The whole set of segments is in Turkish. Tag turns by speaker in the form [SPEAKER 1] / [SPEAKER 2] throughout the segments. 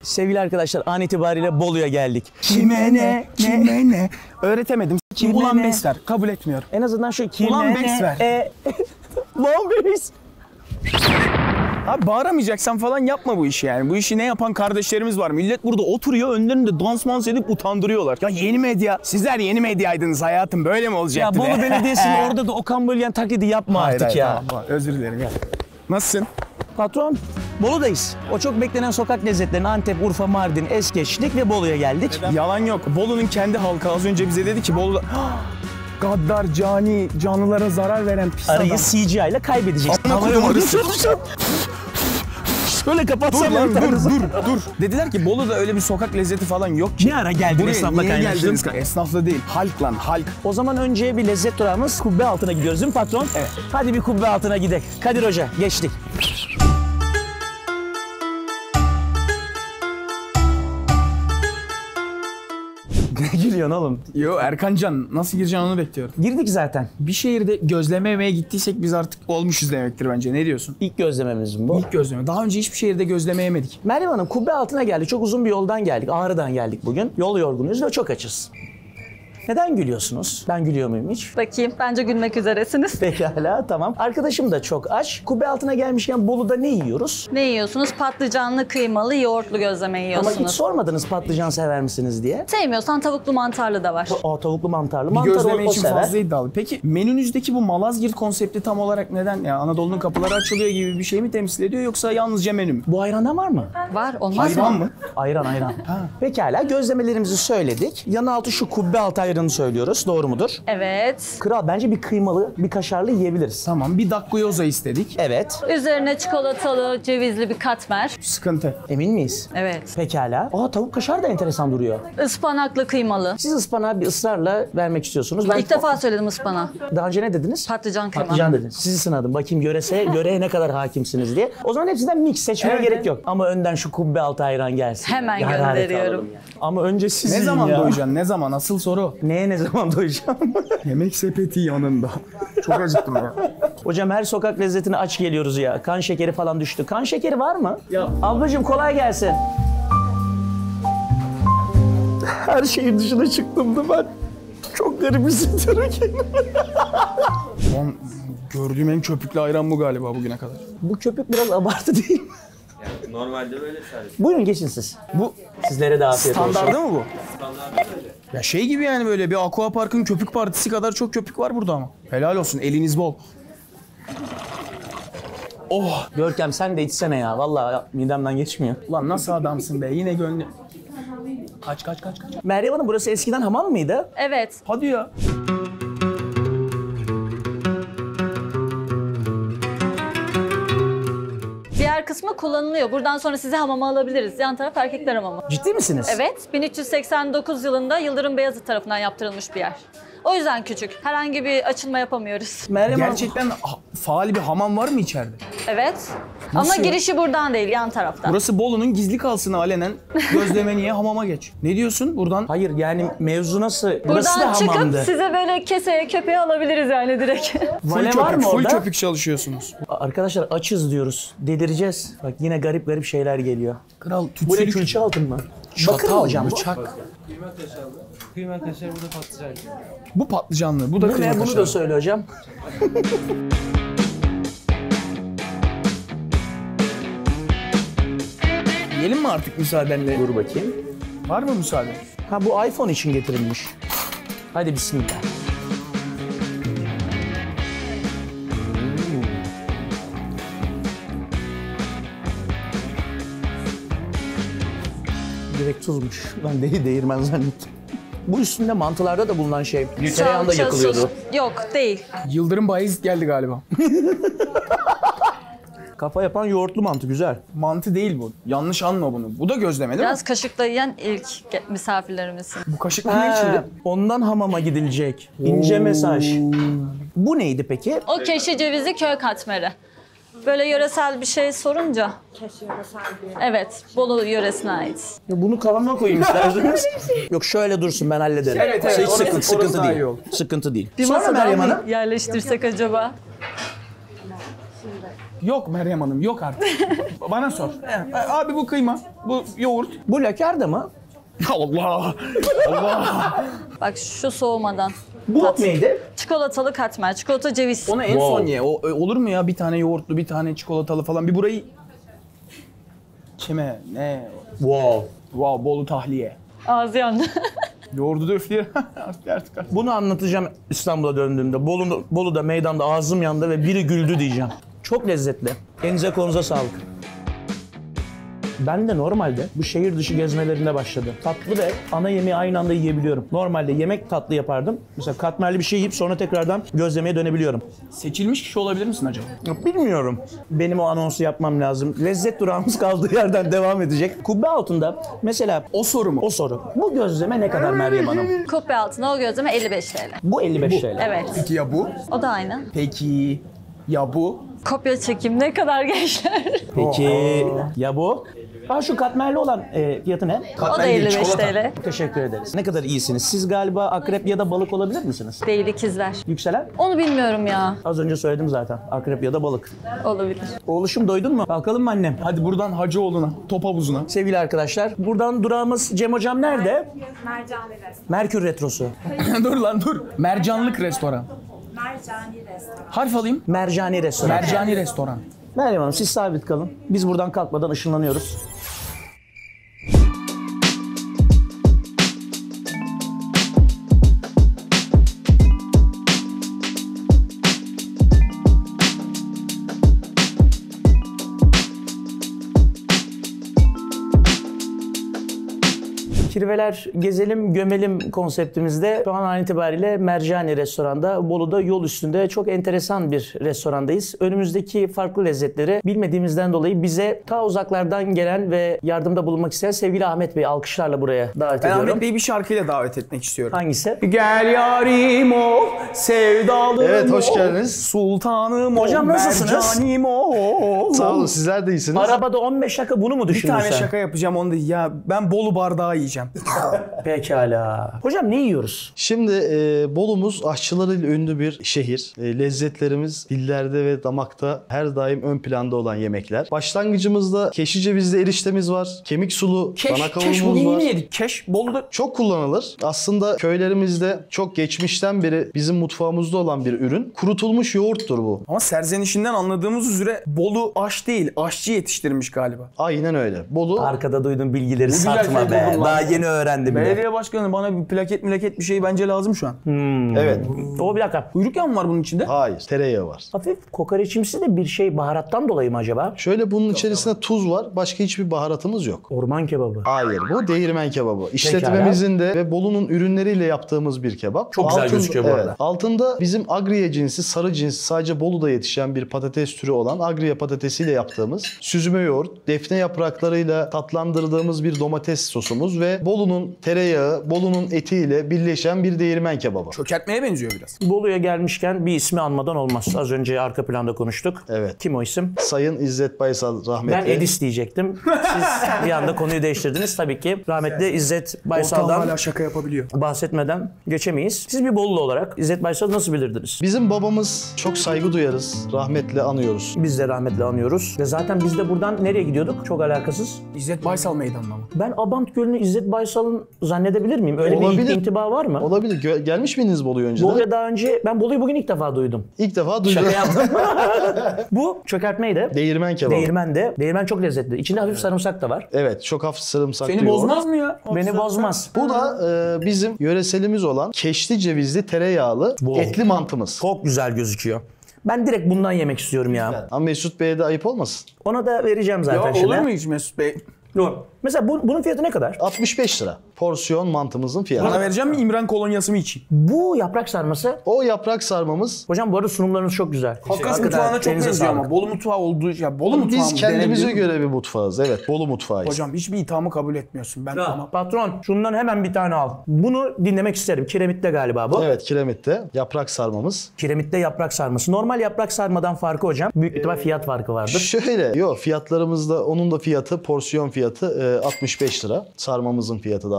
[SPEAKER 1] Sevgili arkadaşlar, an itibariyle Bolu'ya geldik.
[SPEAKER 2] Kime ne? Öğretemedim.
[SPEAKER 1] Kime
[SPEAKER 2] Ulan
[SPEAKER 1] ne?
[SPEAKER 2] Besler. Kabul etmiyorum.
[SPEAKER 1] En azından şu kime
[SPEAKER 2] Ulan
[SPEAKER 1] ne?
[SPEAKER 2] Bes ver.
[SPEAKER 1] Ulan Bes.
[SPEAKER 2] Abi bağıramayacaksan falan yapma bu işi yani. Bu işi ne yapan kardeşlerimiz var. Millet burada oturuyor, önlerinde dans mans edip utandırıyorlar. Ya yeni medya, sizler yeni medyaydınız hayatım. Böyle mi
[SPEAKER 1] Ya
[SPEAKER 2] olacaktı
[SPEAKER 1] Bolu Belediyesi'nin orada da Okan Bölgen taklidi yapma artık ya.
[SPEAKER 2] Tamam, özür dilerim ya. Nasılsın?
[SPEAKER 1] Patron, Bolu'dayız. O çok beklenen sokak lezzetlerine Antep, Urfa, Mardin, Eskeçlik ve Bolu'ya geldik.
[SPEAKER 2] Yalan yok. Bolu'nun kendi halkı az önce bize dedi ki Bolu'da... Gaddar, cani, canlılara zarar veren pis
[SPEAKER 1] Arayı
[SPEAKER 2] adam.
[SPEAKER 1] CGI ile kaybedeceksin.
[SPEAKER 2] Amına
[SPEAKER 1] Havaya
[SPEAKER 2] koydum
[SPEAKER 1] vurursun.
[SPEAKER 2] arısı.
[SPEAKER 1] Böyle kapatsam
[SPEAKER 2] Dur. Dediler ki Bolu'da öyle bir sokak lezzeti falan yok ki.
[SPEAKER 1] Ne ara geldin
[SPEAKER 2] Buraya
[SPEAKER 1] esnafla
[SPEAKER 2] niye
[SPEAKER 1] kaynaştın?
[SPEAKER 2] geldiniz? Esnafla değil, halk lan, halk.
[SPEAKER 1] O zaman önce bir lezzet durağımız kubbe altına gidiyoruz değil mi patron?
[SPEAKER 2] Evet.
[SPEAKER 1] Hadi bir kubbe altına gidelim. Kadir Hoca geçtik. Ne gülüyorsun oğlum?
[SPEAKER 2] Yo Erkancan, nasıl gireceksin onu bekliyorum.
[SPEAKER 1] Girdik zaten.
[SPEAKER 2] Bir şehirde gözleme yemeye gittiysek biz artık olmuşuz demektir bence. Ne diyorsun?
[SPEAKER 1] İlk gözlememiz mi bu?
[SPEAKER 2] İlk gözleme. Daha önce hiçbir şehirde gözleme yemedik.
[SPEAKER 1] Meryem Hanım kubbe altına geldik. Çok uzun bir yoldan geldik. Ağrı'dan geldik bugün. Yol yorgunuyuz ve çok açız. Neden gülüyorsunuz? Ben gülüyor muyum hiç?
[SPEAKER 3] Bakayım. Bence gülmek üzeresiniz.
[SPEAKER 1] Pekala, tamam. Arkadaşım da çok aç. Kubbe altına gelmişken Bolu'da ne yiyoruz?
[SPEAKER 3] Ne yiyorsunuz? Patlıcanlı, kıymalı, yoğurtlu gözleme
[SPEAKER 1] Ama
[SPEAKER 3] yiyorsunuz.
[SPEAKER 1] hiç sormadınız patlıcan sever misiniz diye.
[SPEAKER 3] Sevmiyorsan tavuklu mantarlı da var.
[SPEAKER 1] Aa, tavuklu mantarlı.
[SPEAKER 2] Bir
[SPEAKER 1] Mantar
[SPEAKER 2] gözleme
[SPEAKER 1] o
[SPEAKER 2] için
[SPEAKER 1] sever.
[SPEAKER 2] fazla iddialı. Peki menünüzdeki bu Malazgirt konsepti tam olarak neden? Ya Anadolu'nun kapıları açılıyor gibi bir şey mi temsil ediyor yoksa yalnızca menü mü?
[SPEAKER 1] Bu ayrandan var mı?
[SPEAKER 3] Var, olmaz
[SPEAKER 2] Hayvan
[SPEAKER 3] mı?
[SPEAKER 2] mı?
[SPEAKER 1] Ayran. Pekala, gözlemelerimizi söyledik. Yanı altı şu kubbe altı ayranı söylüyoruz. Doğru mudur?
[SPEAKER 3] Evet.
[SPEAKER 1] Kral, bence bir kıymalı, bir kaşarlı yiyebiliriz.
[SPEAKER 2] Tamam, bir dakgoyoza istedik.
[SPEAKER 1] Evet.
[SPEAKER 3] Üzerine çikolatalı, cevizli bir katmer.
[SPEAKER 2] Sıkıntı.
[SPEAKER 1] Emin miyiz?
[SPEAKER 3] Evet.
[SPEAKER 1] Pekala. Aa, tavuk kaşar da enteresan duruyor.
[SPEAKER 3] Ispanaklı, kıymalı.
[SPEAKER 1] Siz ıspanağı bir ısrarla vermek istiyorsunuz. Ben
[SPEAKER 3] İlk defa söyledim ıspanağı.
[SPEAKER 1] Daha önce ne dediniz?
[SPEAKER 3] Patlıcan kıyma.
[SPEAKER 1] Patlıcan dediniz. Sizi sınadım. Bakayım yöreye ne kadar hakimsiniz diye. O zaman hepsinden mix seçmeye
[SPEAKER 2] Evet.
[SPEAKER 1] gerek yok. Ama önden şu kubbe altı ayran gelsin.
[SPEAKER 3] Hemen
[SPEAKER 1] Hararet
[SPEAKER 3] gönderiyorum.
[SPEAKER 1] alalım ya. Ama önce sizin
[SPEAKER 2] Ne zaman
[SPEAKER 1] ya.
[SPEAKER 2] doyacaksın? Ne zaman? Asıl soru.
[SPEAKER 1] Neye ne zaman doyacağım?
[SPEAKER 2] Yemek sepeti yanında. Çok acıktım ya.
[SPEAKER 1] Hocam her sokak lezzetine aç geliyoruz ya. Kan şekeri falan düştü. Kan şekeri var mı?
[SPEAKER 2] Ya.
[SPEAKER 1] Ablacığım kolay gelsin. Her şeyin dışına çıktım da ben. Çok garip hissediyorum kendimi.
[SPEAKER 2] Lan, gördüğüm en köpüklü ayran bu galiba bugüne kadar.
[SPEAKER 1] Bu köpük biraz abartı değil mi?
[SPEAKER 4] Yani normalde böyle servis.
[SPEAKER 1] Buyurun geçin siz.
[SPEAKER 2] Bu
[SPEAKER 1] Sizlere de afiyet olsun.
[SPEAKER 2] standardı mı bu? Ya şey gibi yani böyle bir aquaparkın köpük partisi kadar çok köpük var burada ama. Helal olsun, eliniz bol. Oh!
[SPEAKER 1] Görkem sen de içsene ya. Vallahi midemden geçmiyor.
[SPEAKER 2] Ulan nasıl adamsın be, yine gönlü... Kaç.
[SPEAKER 1] Meryem Hanım, burası eskiden hamam mıydı?
[SPEAKER 3] Evet.
[SPEAKER 2] Hadi ya.
[SPEAKER 3] Diğer kısmı kullanılıyor. Buradan sonra sizi hamama alabiliriz. Yan taraf erkekler hamamı.
[SPEAKER 1] Ciddi misiniz?
[SPEAKER 3] Evet, 1389 yılında Yıldırım Beyazıt tarafından yaptırılmış bir yer. O yüzden küçük. Herhangi bir açılma yapamıyoruz.
[SPEAKER 1] Meryem Hanım,
[SPEAKER 2] Gerçekten faal bir hamam var mı içeride?
[SPEAKER 3] Evet.
[SPEAKER 2] Nasıl
[SPEAKER 3] Ama
[SPEAKER 2] ya?
[SPEAKER 3] girişi buradan değil, yan taraftan.
[SPEAKER 2] Burası Bolu'nun gizli kalsını alenen gözleme niye hamama geç. Ne diyorsun buradan?
[SPEAKER 1] hayır yani mevzu nasıl? Burası
[SPEAKER 3] Buradan
[SPEAKER 1] da
[SPEAKER 3] çıkıp
[SPEAKER 1] hamamdı.
[SPEAKER 3] size böyle keseye köpeğe alabiliriz yani direkt.
[SPEAKER 1] Vale var mı
[SPEAKER 2] full
[SPEAKER 1] orada?
[SPEAKER 2] köpük çalışıyorsunuz.
[SPEAKER 1] Arkadaşlar açız diyoruz. Delireceğiz. Bak yine garip şeyler geliyor.
[SPEAKER 2] Kral
[SPEAKER 1] Bu ne,
[SPEAKER 2] tütsülük.
[SPEAKER 1] külçe altın mı? Bakır mı
[SPEAKER 2] Çatal,
[SPEAKER 1] hocam bu?
[SPEAKER 2] bıçak.
[SPEAKER 4] Kıyma kaşar burada patlıcan.
[SPEAKER 2] Bu patlıcanlı, bu da
[SPEAKER 1] Bu
[SPEAKER 2] kıyma
[SPEAKER 1] ne? Bunu
[SPEAKER 2] kaşarı.
[SPEAKER 1] da söyle hocam.
[SPEAKER 2] Yiyelim mi artık müsaadenle?
[SPEAKER 1] Dur bakayım.
[SPEAKER 2] Var mı müsaade?
[SPEAKER 1] Ha, bu iPhone için getirilmiş. Hadi bismillah. Direkt tuzmuş. Ben değirmen zannettim. Bu üstünde mantılarda da bulunan şey. Tereyağında
[SPEAKER 3] Salça,
[SPEAKER 1] yakılıyordu.
[SPEAKER 3] sos. Yok, değil.
[SPEAKER 2] Yıldırım Bayezid geldi galiba.
[SPEAKER 1] Kafa yapan yoğurtlu mantı güzel.
[SPEAKER 2] Mantı değil bu. Yanlış anma bunu. Bu da gözleme değil mi?
[SPEAKER 3] Biraz kaşıkla yiyen ilk misafirlerimizsin.
[SPEAKER 2] Bu kaşıkla ne içildi?
[SPEAKER 1] Ondan hamama gidilecek. İnce mesaj. Bu neydi peki?
[SPEAKER 3] O keşi cevizi köy katmeri. Böyle yöresel bir şey sorunca. Evet, Bolu yöresine ait.
[SPEAKER 1] Ya bunu kavanoza koyayım isterseniz. Yok şöyle dursun, ben hallederim.
[SPEAKER 2] Evet,
[SPEAKER 1] Hiç
[SPEAKER 2] orası
[SPEAKER 1] sıkıntı
[SPEAKER 2] daha iyi
[SPEAKER 1] değil.
[SPEAKER 2] oldu.
[SPEAKER 1] Sıkıntı değil.
[SPEAKER 3] Bir
[SPEAKER 1] Sonra
[SPEAKER 3] masa
[SPEAKER 1] Meryem
[SPEAKER 3] daha
[SPEAKER 1] Hanım.
[SPEAKER 3] mı yerleştirsek acaba?
[SPEAKER 2] Yok Meryem Hanım, yok artık. Bana sor. Abi bu kıyma, bu yoğurt.
[SPEAKER 1] Bu lakarda mı?
[SPEAKER 2] Allah! Allah!
[SPEAKER 3] Bak şu soğumadan.
[SPEAKER 1] Bu
[SPEAKER 3] Tat.
[SPEAKER 1] neydi?
[SPEAKER 3] Çikolatalı katmer. Çikolata ceviz.
[SPEAKER 2] Onu en
[SPEAKER 1] Wow.
[SPEAKER 2] son ye. Olur mu ya? Bir tane yoğurtlu, bir tane çikolatalı falan. Bir burayı... Kime? Ne?
[SPEAKER 1] Wow.
[SPEAKER 2] Wow, Bolu tahliye.
[SPEAKER 3] Ağzı yandı.
[SPEAKER 2] Yoğurdu da üflüyor. artık.
[SPEAKER 1] Bunu anlatacağım İstanbul'a döndüğümde. Bolu'da meydanda ağzım yandı ve biri güldü diyeceğim. Çok lezzetli. Elinize kolunuza sağlık. Ben de normalde bu şehir dışı gezmelerinde başladı. Tatlı ve ana yemeği aynı anda yiyebiliyorum. Normalde yemek tatlı yapardım. Mesela katmerli bir şey yiyip sonra tekrardan gözlemeye dönebiliyorum.
[SPEAKER 2] Seçilmiş kişi olabilir misin acaba?
[SPEAKER 1] Bilmiyorum. Benim o anonsu yapmam lazım. Lezzet durağımız kaldığı yerden devam edecek. Kubbe altında mesela
[SPEAKER 2] O soru mu?
[SPEAKER 1] o soru. Bu gözleme ne kadar Meryem Hanım?
[SPEAKER 3] Kubbe altına o gözleme 55 TL.
[SPEAKER 1] Bu 55 TL.
[SPEAKER 3] Evet.
[SPEAKER 2] Peki ya bu?
[SPEAKER 3] O da aynı.
[SPEAKER 2] Peki ya bu?
[SPEAKER 3] Kopya çekim ne kadar gençler.
[SPEAKER 1] Peki ya bu? Şu katmerli olan fiyatı ne?
[SPEAKER 3] O da 55 TL.
[SPEAKER 1] Teşekkür ederiz. Ne kadar iyisiniz. Siz galiba akrep ya da balık olabilir misiniz?
[SPEAKER 3] Değil, ikizler.
[SPEAKER 1] Yükselen?
[SPEAKER 3] Onu bilmiyorum ya.
[SPEAKER 1] Az önce söyledim zaten. Akrep ya da balık.
[SPEAKER 3] Olabilir.
[SPEAKER 1] Oğluşum doydun mu? Kalkalım mı annem?
[SPEAKER 2] Hadi buradan Hacıoğlu'na, top havuzuna.
[SPEAKER 1] Sevgili arkadaşlar, buradan durağımız Cem Hocam nerede?
[SPEAKER 5] Mercani Restoran.
[SPEAKER 1] Merkür Retrosu.
[SPEAKER 2] dur lan dur. Mercanlık restoran.
[SPEAKER 5] Mercani Restoran.
[SPEAKER 2] Harf alayım.
[SPEAKER 1] Mercani Restoran.
[SPEAKER 2] Mercani restoran.
[SPEAKER 1] Meryem Hanım siz sabit kalın. Biz buradan kalkmadan ışınlanıyoruz. Kirveler gezelim, gömelim konseptimizde şu an itibariyle Mercani Restoran'da, Bolu'da yol üstünde çok enteresan bir restorandayız. Önümüzdeki farklı lezzetleri bilmediğimizden dolayı bize ta uzaklardan gelen ve yardımda bulunmak isteyen sevgili Ahmet Bey alkışlarla buraya davet
[SPEAKER 2] Ben
[SPEAKER 1] ediyorum.
[SPEAKER 2] Ahmet Bey'i bir şarkıyla davet etmek istiyorum.
[SPEAKER 1] Hangisi?
[SPEAKER 2] Gel yarim o, sevdalım
[SPEAKER 6] Evet, hoş
[SPEAKER 2] o,
[SPEAKER 6] geldiniz.
[SPEAKER 2] Sultanım o,
[SPEAKER 1] Hocam nasılsınız?
[SPEAKER 2] mercanim o.
[SPEAKER 6] Sağ olun, sizler de iyisiniz.
[SPEAKER 1] Arabada 15 dakika bunu mu
[SPEAKER 2] Bir
[SPEAKER 1] düşündün
[SPEAKER 2] tane
[SPEAKER 1] sen?
[SPEAKER 2] şaka yapacağım onu da. Ya ben Bolu bardağı yiyeceğim.
[SPEAKER 1] Pekala. Hocam ne yiyoruz?
[SPEAKER 6] Şimdi Bolumuz aşçılarıyla ünlü bir şehir. Lezzetlerimiz dillerde ve damakta her daim ön planda olan yemekler. Başlangıcımızda keşi cevizli eriştemiz var. Kemik sulu dana
[SPEAKER 2] Keş
[SPEAKER 6] kavurmamız
[SPEAKER 2] bugün
[SPEAKER 6] var.
[SPEAKER 2] yine yedik. Keş Bolu'da
[SPEAKER 6] Çok kullanılır. Aslında köylerimizde çok geçmişten beri bizim mutfağımızda olan bir ürün. Kurutulmuş yoğurttur bu.
[SPEAKER 2] ama serzenişinden anladığımız üzere Bolu aş değil, aşçı yetiştirmiş galiba.
[SPEAKER 6] Aynen öyle. Bolu
[SPEAKER 1] Arkada duyduğum bilgileri
[SPEAKER 2] güzel
[SPEAKER 1] satma
[SPEAKER 2] şey
[SPEAKER 1] be.
[SPEAKER 2] buldum lan.
[SPEAKER 1] Daha yeni öğrendim bile.
[SPEAKER 2] Belediye başkanı bana bir plaket bir şey bence lazım şu an.
[SPEAKER 6] evet.
[SPEAKER 1] O bir dakika.
[SPEAKER 2] Kuyruk yağı mı var bunun içinde?
[SPEAKER 6] Hayır, tereyağı var.
[SPEAKER 1] Hafif kokoreçimsi de bir şey baharattan dolayı mı acaba?
[SPEAKER 6] Şöyle bunun içerisinde tuz var. Başka hiçbir baharatımız yok.
[SPEAKER 1] Orman kebabı.
[SPEAKER 6] Hayır, bu değirmen kebabı. İşletmemizin de ve Bolu'nun ürünleriyle yaptığımız bir kebap.
[SPEAKER 1] Çok güzel gözüküyor bu arada.
[SPEAKER 6] Altında bizim agriye cinsi, sarı cinsi, sadece Bolu'da yetişen bir patates türü olan agriye patatesiyle yaptığımız süzme yoğurt, defne yapraklarıyla tatlandırdığımız bir domates sosumuz ve Bolu'nun tereyağı, Bolu'nun etiyle birleşen bir değirmen kebabı.
[SPEAKER 2] Çökertmeye benziyor biraz.
[SPEAKER 1] Bolu'ya gelmişken bir ismi anmadan olmaz. Az önce arka planda konuştuk.
[SPEAKER 6] Evet.
[SPEAKER 1] Kim o isim?
[SPEAKER 6] Sayın İzzet Baysal rahmetli.
[SPEAKER 1] Ben Edis diyecektim. Siz bir anda konuyu değiştirdiniz. Tabii ki rahmetli İzzet
[SPEAKER 2] Ortam
[SPEAKER 1] Baysal'dan
[SPEAKER 2] hala şaka yapabiliyor.
[SPEAKER 1] bahsetmeden geçemeyiz. Siz bir Bolulu olarak İzzet Baysal'ı nasıl bilirdiniz?
[SPEAKER 6] Bizim babamız, çok saygı duyarız, rahmetle anıyoruz.
[SPEAKER 1] Biz de rahmetle anıyoruz. Ve zaten biz de buradan nereye gidiyorduk? Çok alakasız.
[SPEAKER 2] İzzet Baysal Meydanı'na mı?
[SPEAKER 1] Ben Abant Gölü'nü İzzet Baysal'ın zannedebilir miyim? Öyle
[SPEAKER 6] Olabilir.
[SPEAKER 1] bir intiba var mı?
[SPEAKER 6] Olabilir. Gelmiş miydiniz Bolu'ya önceden?
[SPEAKER 1] Bolu'ya daha önce, ben Bolu'yu bugün ilk defa duydum.
[SPEAKER 6] İlk defa duydum.
[SPEAKER 1] Şaka yaptım. Bu çökertmeydi.
[SPEAKER 6] Değirmen kebabı.
[SPEAKER 1] Değirmen de. Değirmen çok lezzetli. İçinde hafif sarımsak da var.
[SPEAKER 6] Evet, çok hafif sarımsaklı
[SPEAKER 2] Seni
[SPEAKER 6] yoğurt.
[SPEAKER 2] bozmaz mı ya?
[SPEAKER 1] Beni bozmaz.
[SPEAKER 6] Bu da bizim yöreselimiz olan keşli cevizli tereyağlı etli mantımız.
[SPEAKER 1] Çok güzel gözüküyor. Ben direkt bundan yemek istiyorum ya.
[SPEAKER 6] Ama Mesut Bey'e de ayıp olmasın.
[SPEAKER 1] Ona da vereceğim zaten
[SPEAKER 2] Ya
[SPEAKER 1] şimdi.
[SPEAKER 2] olur mu hiç Mesut Bey?
[SPEAKER 1] Yok. Mesela bunun fiyatı ne kadar?
[SPEAKER 6] 65 lira. Porsiyon mantımızın fiyatı.
[SPEAKER 2] Bana vereceğim mi İmran kolonyası mı içeyim?
[SPEAKER 1] Bu yaprak sarması.
[SPEAKER 6] O yaprak sarmamız
[SPEAKER 1] Hocam bu arada sunumlarınız çok güzel.
[SPEAKER 2] Kafkas mutfağına çok
[SPEAKER 1] elinize
[SPEAKER 2] benziyor
[SPEAKER 1] sağlık.
[SPEAKER 2] ama. Bolu mutfağı olduğu... Ya Bolu mutfağı
[SPEAKER 6] biz
[SPEAKER 2] mı
[SPEAKER 6] kendimize
[SPEAKER 2] denebiliyor
[SPEAKER 6] göre bir mutfağız. Evet, Bolu mutfağıyız.
[SPEAKER 2] Hocam hiçbir ithamı kabul etmiyorsun. Ben tamam.
[SPEAKER 1] Patron şundan hemen bir tane al. Bunu dinlemek isterim. Kiremitte galiba bu.
[SPEAKER 6] Evet, kiremitte yaprak sarmamız.
[SPEAKER 1] Kiremitte yaprak sarması. Normal yaprak sarmadan farkı hocam. Büyük ihtimal fiyat farkı vardır.
[SPEAKER 6] Şöyle, fiyatlarımızda onun da fiyatı, porsiyon fiyatı 65 lira. Sarmamızın fiyatı da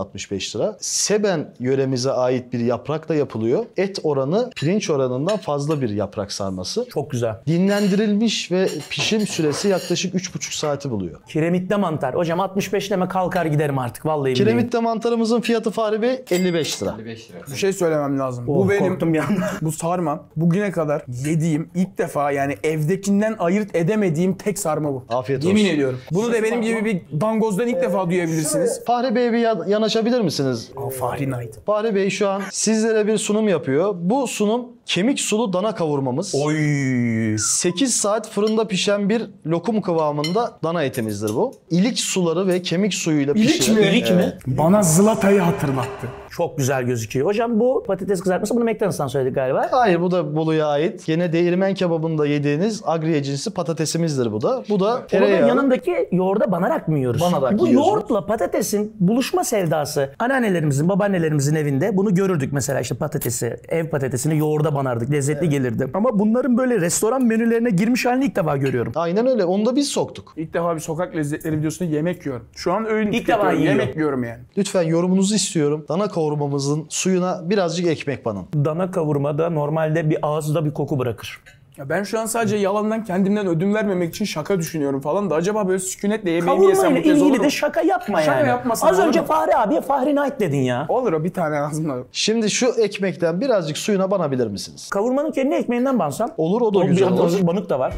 [SPEAKER 6] 65 lira. Seben yöremize ait bir yaprakla yapılıyor. Et oranı pirinç oranından fazla bir yaprak sarması.
[SPEAKER 1] Çok güzel.
[SPEAKER 6] Dinlendirilmiş ve pişim süresi yaklaşık 3,5 saati buluyor.
[SPEAKER 1] Kiremitte mantar. Hocam 65 leme kalkar giderim artık. Vallahi billahi.
[SPEAKER 6] Kiremitte mantarımızın fiyatı Fahri Bey 55 lira.
[SPEAKER 2] Bir şey söylemem lazım.
[SPEAKER 1] Oh,
[SPEAKER 2] Bu benim
[SPEAKER 1] korktum bir anda.
[SPEAKER 2] bu sarma bugüne kadar yediğim ilk defa yani evdekinden ayırt edemediğim tek sarma bu.
[SPEAKER 6] Afiyet
[SPEAKER 2] Yemin
[SPEAKER 6] olsun.
[SPEAKER 2] ediyorum. Bunu da benim gibi bir dangozdan ilk defa duyabilirsiniz.
[SPEAKER 6] Fahri Bey'e bir yanaşabilir misiniz?
[SPEAKER 2] Fahri Knight.
[SPEAKER 6] Fahri Bey şu an sizlere bir sunum yapıyor. Bu sunum kemik sulu dana kavurmamız.
[SPEAKER 2] Oy.
[SPEAKER 6] 8 saat fırında pişen bir lokum kıvamında dana etimizdir bu. İlik suları ve kemik suyuyla pişiren.
[SPEAKER 1] İlik mi?
[SPEAKER 2] Bana Zlata'yı hatırlattı.
[SPEAKER 1] Çok güzel gözüküyor. Hocam bu patates kızartması, bunu McDonald's'tan söyledik galiba.
[SPEAKER 6] Hayır, bu da Bolu'ya ait. Gene değirmen kebabında yediğiniz agriye cinsi patatesimizdir bu da. Bu da
[SPEAKER 1] Onun
[SPEAKER 6] tereyağı.
[SPEAKER 1] yanındaki yoğurda banarak mı yiyoruz?
[SPEAKER 6] Banarak
[SPEAKER 1] bu
[SPEAKER 6] yiyoruz.
[SPEAKER 1] yoğurtla patatesin buluşma sevdası. Anneannelerimizin, babaannelerimizin evinde bunu görürdük mesela, işte patatesi, ev patatesini yoğurda banardık. Lezzetli gelirdi. Ama bunların böyle restoran menülerine girmiş halini ilk defa görüyorum.
[SPEAKER 6] Aynen öyle. Onu da biz soktuk.
[SPEAKER 2] İlk defa bir sokak lezzetleri videosunda yemek yiyorum. Şu an öğün
[SPEAKER 1] İlk
[SPEAKER 2] tüketiyorum,
[SPEAKER 1] defa yiyor.
[SPEAKER 2] yemek yiyorum yani.
[SPEAKER 6] Lütfen yorumunuzu istiyorum. Dana kavurmamızın suyuna birazcık ekmek banın.
[SPEAKER 1] Dana kavurmada normalde bir ağızda bir koku bırakır.
[SPEAKER 2] Ya ben şu an sadece yalandan kendimden ödün vermemek için şaka düşünüyorum falan da acaba böyle sükunetle yemeğimi
[SPEAKER 1] Kavurma
[SPEAKER 2] yesem bu
[SPEAKER 1] ile
[SPEAKER 2] kez olur
[SPEAKER 1] ilgili
[SPEAKER 2] mu?
[SPEAKER 1] de şaka yapma
[SPEAKER 2] Şaka
[SPEAKER 1] yani.
[SPEAKER 2] yapmasam
[SPEAKER 1] Az
[SPEAKER 2] olur
[SPEAKER 1] önce
[SPEAKER 2] mu?
[SPEAKER 1] Fahri abiye Fahri Night dedin ya.
[SPEAKER 2] Olur o bir tane ağzımda.
[SPEAKER 6] Şimdi şu ekmekten birazcık suyuna banabilir misiniz?
[SPEAKER 1] Kavurmanın kendi ekmeğinden bansam.
[SPEAKER 6] Olur, o da güzel olur.
[SPEAKER 1] Hazır banık da var.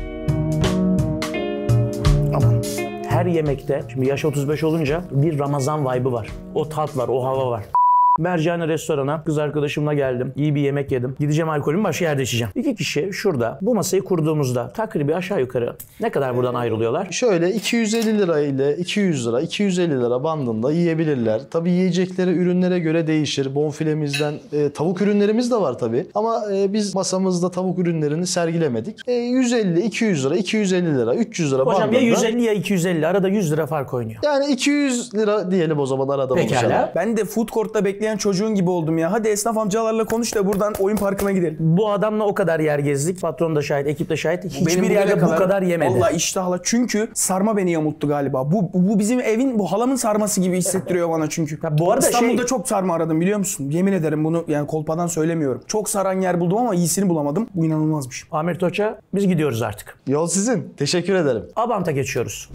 [SPEAKER 1] Aman. Her yemekte, şimdi yaş 35 olunca bir Ramazan vibe'ı var. O tat var, o hava var. Mercani restorana kız arkadaşımla geldim. İyi bir yemek yedim. Gideceğim, alkolümü başka yerde içeceğim. 2 kişi şurada bu masayı kurduğumuzda takribi aşağı yukarı ne kadar buradan ayrılıyorlar?
[SPEAKER 6] Şöyle 250 lira ile 200 lira, 250 lira bandında yiyebilirler. Tabii yiyecekleri ürünlere göre değişir. Bonfilemizden tavuk ürünlerimiz de var tabii. Ama biz masamızda tavuk ürünlerini sergilemedik. 150, 200 lira, 250 lira, 300 lira
[SPEAKER 1] Hocam
[SPEAKER 6] bandında.
[SPEAKER 1] ya 150 ya 250, arada 100 lira fark oynuyor.
[SPEAKER 6] Yani 200 lira diyelim o zaman, arada buluşalım.
[SPEAKER 1] Pekala.
[SPEAKER 2] Ben de food court'ta bekleyen çocuğun gibi oldum ya. Hadi esnaf amcalarla konuş da buradan oyun parkına gidelim.
[SPEAKER 1] Bu adamla o kadar yer gezdik. Patron da şahit, ekip de şahit. Hiçbir
[SPEAKER 2] Benim
[SPEAKER 1] yerde
[SPEAKER 2] bugüne
[SPEAKER 1] bu kadar yemedi.
[SPEAKER 2] Vallahi iştahla. Çünkü sarma beni yamulttu galiba. Bu bizim evin, bu halamın sarması gibi hissettiriyor bana çünkü.
[SPEAKER 1] Ya bu arada
[SPEAKER 2] İstanbul'da çok sarma aradım biliyor musun? Yemin ederim bunu yani kolpadan söylemiyorum. Çok saran yer buldum ama iyisini bulamadım. Bu inanılmazmış.
[SPEAKER 1] Ahmet Hoca, biz gidiyoruz artık.
[SPEAKER 6] Yol sizin. Teşekkür ederim.
[SPEAKER 1] Abant'a geçiyoruz.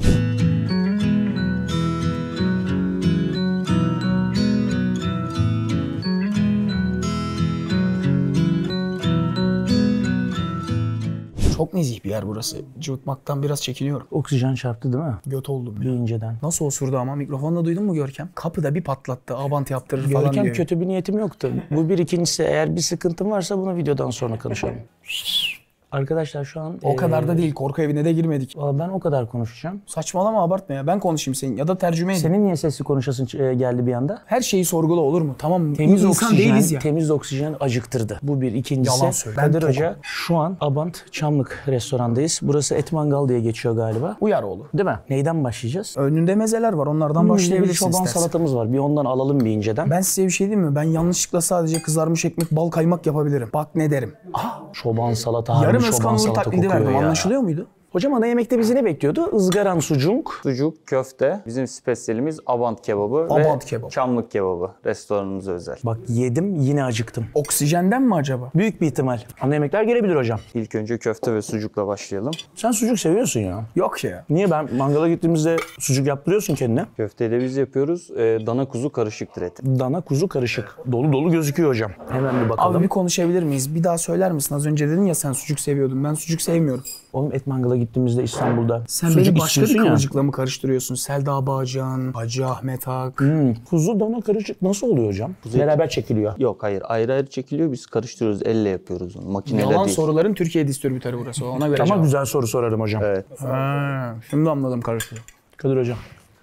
[SPEAKER 2] Çok nezih bir yer burası. Cıvıtmaktan biraz çekiniyorum.
[SPEAKER 1] Oksijen çarptı değil mi?
[SPEAKER 2] Göt oldum
[SPEAKER 1] Bir
[SPEAKER 2] ya.
[SPEAKER 1] inceden.
[SPEAKER 2] Nasıl osurdu ama mikrofonla duydun mu Görkem? Kapıda bir patlattı. Abant yaptırır falan
[SPEAKER 1] Görkem
[SPEAKER 2] diyor.
[SPEAKER 1] kötü bir niyetim yoktu. Bu bir, ikincisi, eğer bir sıkıntın varsa bunu videodan sonra konuşalım. Arkadaşlar şu an...
[SPEAKER 2] O kadar da değil. Korku evine de girmedik.
[SPEAKER 1] Valla ben o kadar konuşacağım.
[SPEAKER 2] Saçmalama, abartma ya. Ben konuşayım senin ya da tercüme edeyim.
[SPEAKER 1] Senin niye sesli konuşasın geldi bir anda?
[SPEAKER 2] Her şeyi sorgula olur mu? Tamam mı?
[SPEAKER 1] Temiz
[SPEAKER 2] İnsan
[SPEAKER 1] oksijen,
[SPEAKER 2] değiliz ya.
[SPEAKER 1] temiz oksijen acıktırdı. Bu bir. İkincisi,
[SPEAKER 2] Yalan söyle.
[SPEAKER 1] Kadir
[SPEAKER 2] Ben
[SPEAKER 1] Hoca, şu an Abant Çamlık restorandayız. Burası Et Mangal diye geçiyor galiba.
[SPEAKER 2] Uyar oğlu.
[SPEAKER 1] Değil mi? Neyden başlayacağız?
[SPEAKER 2] Önünde mezeler var. Onlardan
[SPEAKER 1] Bir
[SPEAKER 2] başlayabilirsin
[SPEAKER 1] çoban
[SPEAKER 2] istersen.
[SPEAKER 1] salatamız var. Bir ondan alalım bir inceden.
[SPEAKER 2] Ben size bir şey diyeyim mi? Ben yanlışlıkla sadece kızarmış ekmek, bal kaymak yapabilirim. Bak ne derim.
[SPEAKER 1] Çoban salata, harbi
[SPEAKER 2] Yarım
[SPEAKER 1] çoban
[SPEAKER 2] Özkan Uğur
[SPEAKER 1] salata
[SPEAKER 2] taklidi
[SPEAKER 1] kokuyor
[SPEAKER 2] verdim.
[SPEAKER 1] ya.
[SPEAKER 2] Anlaşılıyor muydu?
[SPEAKER 1] Hocam ana yemekte bizi ne bekliyordu? Izgaran sucuk.
[SPEAKER 4] Sucuk, köfte, bizim spesiyelimiz Abant kebabı
[SPEAKER 2] Abant
[SPEAKER 4] ve
[SPEAKER 2] kebabı.
[SPEAKER 4] Çamlık kebabı. Restoranımıza özel.
[SPEAKER 1] Bak yedim, yine acıktım.
[SPEAKER 2] Oksijenden mi acaba?
[SPEAKER 1] Büyük bir ihtimal. Ana yemekler gelebilir hocam.
[SPEAKER 4] İlk önce köfte ve sucukla başlayalım.
[SPEAKER 1] Sen sucuk seviyorsun ya.
[SPEAKER 2] Yok ya.
[SPEAKER 1] Niye? Ben mangala gittiğimizde sucuk yaptırıyorsun kendine.
[SPEAKER 4] Köfteyi de biz yapıyoruz. Dana kuzu karışıktır eti.
[SPEAKER 1] Dana kuzu karışık. Dolu dolu gözüküyor hocam. Hemen bir bakalım.
[SPEAKER 2] Abi bir konuşabilir miyiz? Bir daha söyler misin? Az önce dedin ya sen sucuk seviyordun. Ben sucuk sevmiyorum.
[SPEAKER 1] Oğlum et mangala gittiğimizde İstanbul'da
[SPEAKER 2] Sen
[SPEAKER 1] sucuk
[SPEAKER 2] beni başka bir
[SPEAKER 1] istiyorsun ya.
[SPEAKER 2] kıvırcıkla mı karıştırıyorsun? Selda Bağcan, Hacı Ahmet Ak.
[SPEAKER 1] Kuzu dana karışık nasıl oluyor hocam? Beraber çekiliyor.
[SPEAKER 4] Yok hayır, ayrı ayrı çekiliyor. Biz karıştırıyoruz. Elle yapıyoruz onu. Makineyle
[SPEAKER 2] Yalan
[SPEAKER 4] değil.
[SPEAKER 2] soruların Türkiye distribütörü burası. Ona göre
[SPEAKER 1] Ama
[SPEAKER 2] cevap.
[SPEAKER 1] güzel soru sorarım hocam.
[SPEAKER 4] Evet.
[SPEAKER 2] Ha, şimdi anladım karıştı.
[SPEAKER 1] Kadir hocam.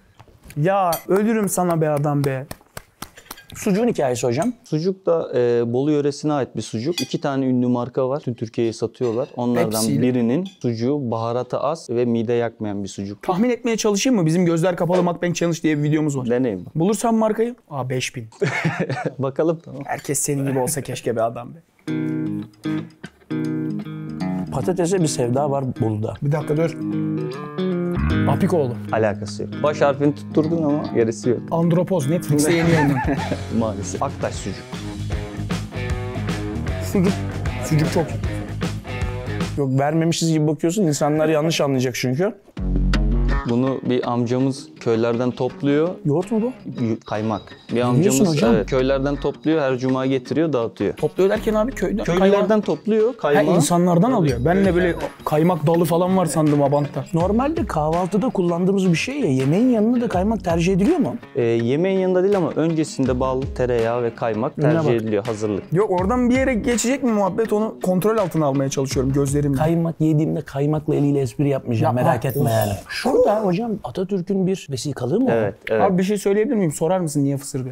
[SPEAKER 2] Ya ölürüm sana be adam be.
[SPEAKER 1] Sucuğun hikayesi hocam.
[SPEAKER 4] Sucuk da Bolu yöresine ait bir sucuk. 2 tane ünlü marka var. Tüm Türkiye'ye satıyorlar. Onlardan
[SPEAKER 2] Hepsiyle.
[SPEAKER 4] birinin sucuğu baharatı az ve mide yakmayan bir sucuk.
[SPEAKER 2] Tahmin etmeye çalışayım mı? Bizim gözler kapalı mukbang challenge diye bir videomuz var.
[SPEAKER 4] Deneyim.
[SPEAKER 2] Bulursam markayı. 5000.
[SPEAKER 4] Bakalım. Tamam.
[SPEAKER 2] Herkes senin gibi olsa keşke be adam be.
[SPEAKER 1] Patatese bir sevda var Bolu'da.
[SPEAKER 2] Bir dakika dur. Apikoğlu.
[SPEAKER 4] Alakası yok. Baş harfini tutturdun ama gerisi yok.
[SPEAKER 2] Andropoz. Netflix'te yeni yayınlandı.
[SPEAKER 4] Maalesef. Aktaş sucuk.
[SPEAKER 2] Sucuk. Sucuk çok iyi.
[SPEAKER 1] Yok vermemişiz gibi bakıyorsun. İnsanlar yanlış anlayacak çünkü.
[SPEAKER 4] Bunu bir amcamız köylerden topluyor.
[SPEAKER 1] Yoğurt mu bu?
[SPEAKER 4] Kaymak. Bir
[SPEAKER 1] diyorsun
[SPEAKER 4] amcamız
[SPEAKER 1] hocam?
[SPEAKER 4] köylerden topluyor, her cuma getiriyor, dağıtıyor.
[SPEAKER 2] Topluyor derken abi köyden.
[SPEAKER 4] Köylerden topluyor
[SPEAKER 2] Ha,
[SPEAKER 4] kaymağı.
[SPEAKER 2] insanlardan alıyor. Ben de böyle kaymak dalı falan var sandım Abant'ta.
[SPEAKER 1] Normalde kahvaltıda kullandığımız bir şey ya. Yemeğin yanında da kaymak tercih ediliyor mu?
[SPEAKER 4] Yemeğin yanında değil ama öncesinde bal, tereyağı ve kaymak
[SPEAKER 1] Önüne
[SPEAKER 4] tercih
[SPEAKER 1] bak.
[SPEAKER 4] ediliyor, hazırlık.
[SPEAKER 2] Yok oradan bir yere geçecek mi muhabbet, onu kontrol altına almaya çalışıyorum gözlerimle.
[SPEAKER 1] Kaymak yediğimde kaymakla eliyle espri yapmayacağım.
[SPEAKER 2] Yapma.
[SPEAKER 1] Merak etme
[SPEAKER 2] Of.
[SPEAKER 1] yani. Şurada hocam Atatürk'ün bir vesikalığı mı var?
[SPEAKER 4] Evet, evet.
[SPEAKER 2] Abi bir şey söyleyebilir miyim? Sorar mısın niye fısırdı?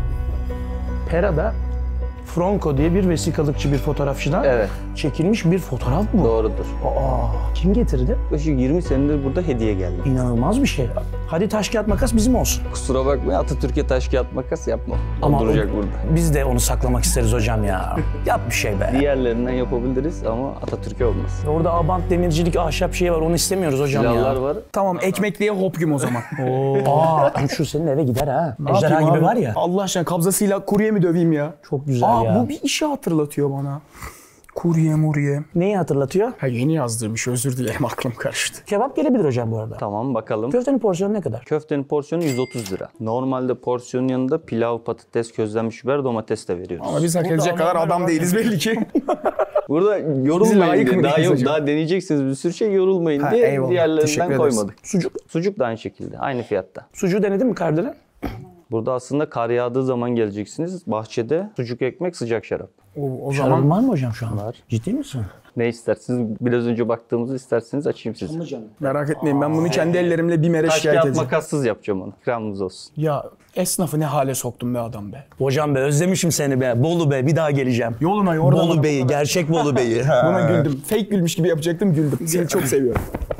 [SPEAKER 1] Pera'da Franco diye bir vesikalıkçı, bir fotoğrafçıdan
[SPEAKER 4] Evet,
[SPEAKER 1] çekilmiş bir fotoğraf mı?
[SPEAKER 4] doğrudur.
[SPEAKER 1] Aa, kim getirdi?
[SPEAKER 4] Yaklaşık 20 senedir burada hediye geldi.
[SPEAKER 1] İnanılmaz bir şey. Hadi taş kağıt makas bizim olsun.
[SPEAKER 4] Kusura bakmayın, Atatürk'e taş kağıt makas yapma.
[SPEAKER 1] Ama
[SPEAKER 4] O duracak burada.
[SPEAKER 1] biz de onu saklamak isteriz hocam ya. Yap bir şey be.
[SPEAKER 4] Diğerlerinden yapabiliriz ama Atatürk'e olmaz.
[SPEAKER 1] Orada Abant demircilik ahşap şeyi var, onu istemiyoruz hocam
[SPEAKER 4] Silahlar
[SPEAKER 1] ya.
[SPEAKER 4] var.
[SPEAKER 2] Tamam, ekmekliğe hop güm o zaman.
[SPEAKER 1] Aa, şu senin eve gider ha.
[SPEAKER 2] Ne
[SPEAKER 1] Ejderha
[SPEAKER 2] yapayım
[SPEAKER 1] gibi
[SPEAKER 2] abi?
[SPEAKER 1] var ya.
[SPEAKER 2] Allah aşkına kabzasıyla kurye mi döveyim ya?
[SPEAKER 1] Çok güzel ya.
[SPEAKER 2] Bu bir işi hatırlatıyor bana. Kurye murye.
[SPEAKER 1] Neyi hatırlatıyor?
[SPEAKER 2] Ha, yeni yazdığım iş, özür dilerim, aklım karıştı.
[SPEAKER 1] Kebap gelebilir hocam bu arada.
[SPEAKER 4] Tamam, bakalım.
[SPEAKER 1] Köftenin porsiyonu ne kadar?
[SPEAKER 4] Köftenin porsiyonu 130 lira. Normalde porsiyonun yanında pilav, patates, közlenmiş biber, domates de veriyoruz.
[SPEAKER 2] Ama biz hak edecek kadar adam değiliz belli ki.
[SPEAKER 4] Burada
[SPEAKER 2] Biz
[SPEAKER 4] yorulmayın
[SPEAKER 2] layık
[SPEAKER 4] diye.
[SPEAKER 2] mı
[SPEAKER 4] Daha
[SPEAKER 2] değiliz
[SPEAKER 4] yok,
[SPEAKER 2] acaba?
[SPEAKER 4] daha deneyeceksiniz bir sürü şey, yorulmayın
[SPEAKER 2] Ha,
[SPEAKER 4] diye
[SPEAKER 2] eyvallah.
[SPEAKER 4] diğerlerinden
[SPEAKER 2] Teşekkür ederiz.
[SPEAKER 4] koymadık.
[SPEAKER 1] Sucuk.
[SPEAKER 4] Sucuk da aynı şekilde, aynı fiyatta.
[SPEAKER 1] Sucuğu denedin mi Kardelen?
[SPEAKER 4] Burada aslında kar yağdığı zaman geleceksiniz. Bahçede sucuk ekmek, sıcak şarap.
[SPEAKER 2] O
[SPEAKER 1] Şarabın
[SPEAKER 2] zaman
[SPEAKER 1] var mı hocam şu an?
[SPEAKER 4] Var.
[SPEAKER 1] Ciddi misin?
[SPEAKER 4] Ne istersiniz? Biraz önce baktığımızı isterseniz açayım size.
[SPEAKER 2] merak etmeyin, ben bunu kendi ellerimle bir mere
[SPEAKER 4] Taş
[SPEAKER 2] şikayet
[SPEAKER 4] kağıt
[SPEAKER 2] edeceğim.
[SPEAKER 4] makassız yapacağım onu. İkramımız olsun.
[SPEAKER 2] Ya esnafı ne hale soktum be adam be.
[SPEAKER 1] Hocam be özlemişim seni be. Bolu be bir daha geleceğim.
[SPEAKER 2] Yoluna yordan.
[SPEAKER 1] Bolu Bey'i, gerçek Bolu Bey'i.
[SPEAKER 2] Buna güldüm. Fake gülmüş gibi yapacaktım, güldüm. Seni çok seviyorum.